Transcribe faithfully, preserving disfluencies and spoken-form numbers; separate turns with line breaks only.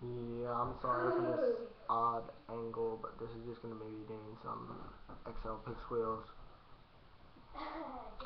Yeah, I'm sorry for this odd angle, but this is just going to maybe gain some X L pixel wheels.